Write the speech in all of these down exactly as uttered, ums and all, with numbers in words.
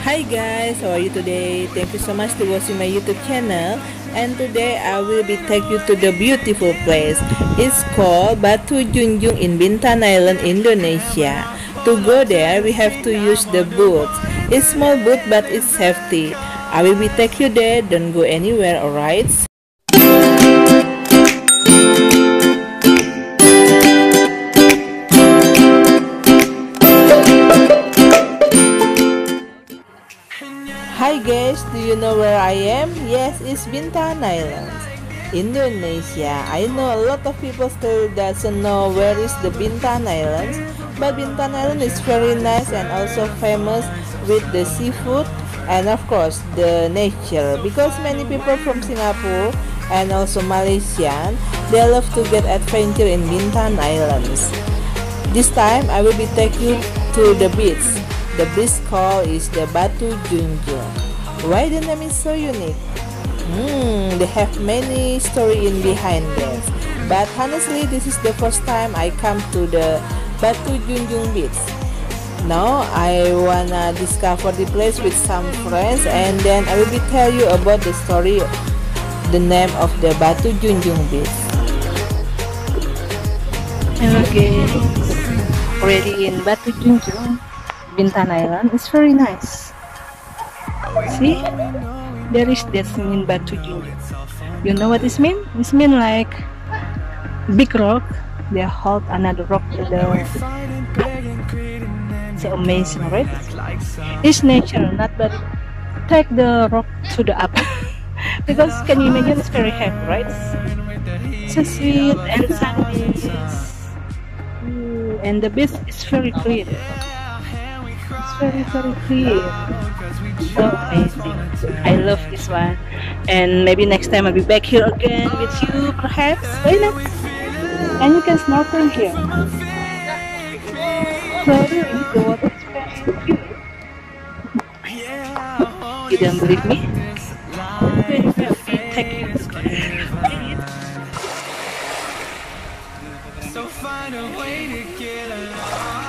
Hi guys, how are you today? Thank you so much to watching my YouTube channel. And today I will be take you to the beautiful place. It's called Batu Junjung in Bintan Island, Indonesia. To go there, we have to use the boat. It's small boat but it's safety. I will be take you there. Don't go anywhere, alright? Hi guys, do you know where I am? Yes, it's Bintan Island, Indonesia. I know a lot of people still doesn't know where is the Bintan Islands, but Bintan Island is very nice and also famous with the seafood and of course the nature, because many people from Singapore and also Malaysian, they love to get adventure in Bintan Islands. This time I will be take you to the beach. The beach called is the Batu Junjung. Why the name is so unique? Hmm, they have many story in behind this. But honestly, this is the first time I come to the Batu Junjung beach. Now I wanna discover the place with some friends, and then I will be tell you about the story, the name of the Batu Junjung beach. Hello guys, already in Batu Junjung, Bintan Island. It's very nice. See, there is this mean Batu Junjung. You know what this mean? This mean like big rock. They hold another rock to the. So amazing, right? It's nature, not but take the rock to the up. Because can you imagine? It's very heavy, right? So sweet and sandy. And the beach is very clear. Very very clear. So amazing. I love this one, and maybe next time I'll be back here again with you, perhaps. Why not? And you can snorkel here. So really, the water is very clear. You don't believe me? Very very take you. So find a way to get along.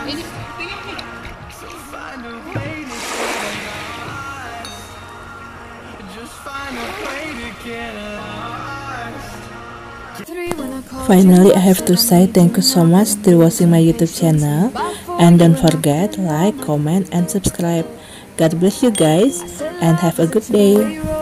Finally, I have to say thank you so much for watching my YouTube channel, and don't forget like, comment and subscribe. God bless you guys and have a good day.